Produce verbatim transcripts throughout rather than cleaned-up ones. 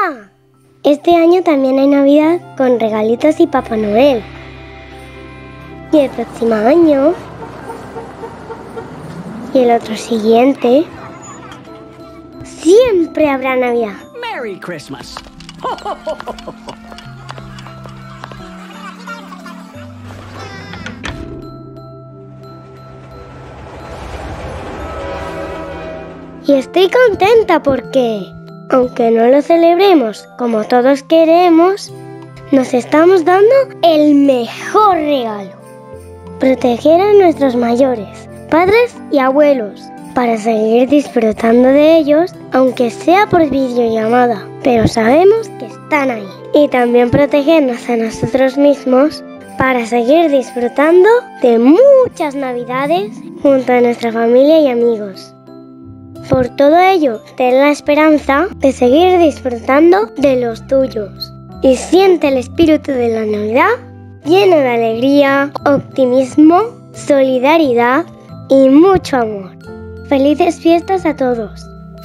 Navidad! Este año también hay Navidad con regalitos y Papá Noel. Y el próximo año, y el otro siguiente, siempre habrá Navidad. Merry Christmas. Y estoy contenta porque, aunque no lo celebremos como todos queremos, nos estamos dando el mejor regalo: proteger a nuestros mayores, padres y abuelos, para seguir disfrutando de ellos, aunque sea por videollamada, pero sabemos que están ahí. Y también protegernos a nosotros mismos para seguir disfrutando de muchas Navidades junto a nuestra familia y amigos. Por todo ello, ten la esperanza de seguir disfrutando de los tuyos y siente el espíritu de la Navidad lleno de alegría, optimismo, solidaridad y mucho amor. ¡Felices fiestas a todos!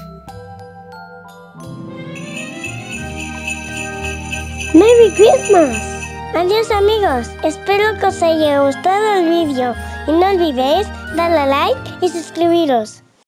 ¡Merry Christmas! Adiós amigos, espero que os haya gustado el vídeo y no olvidéis darle a like y suscribiros.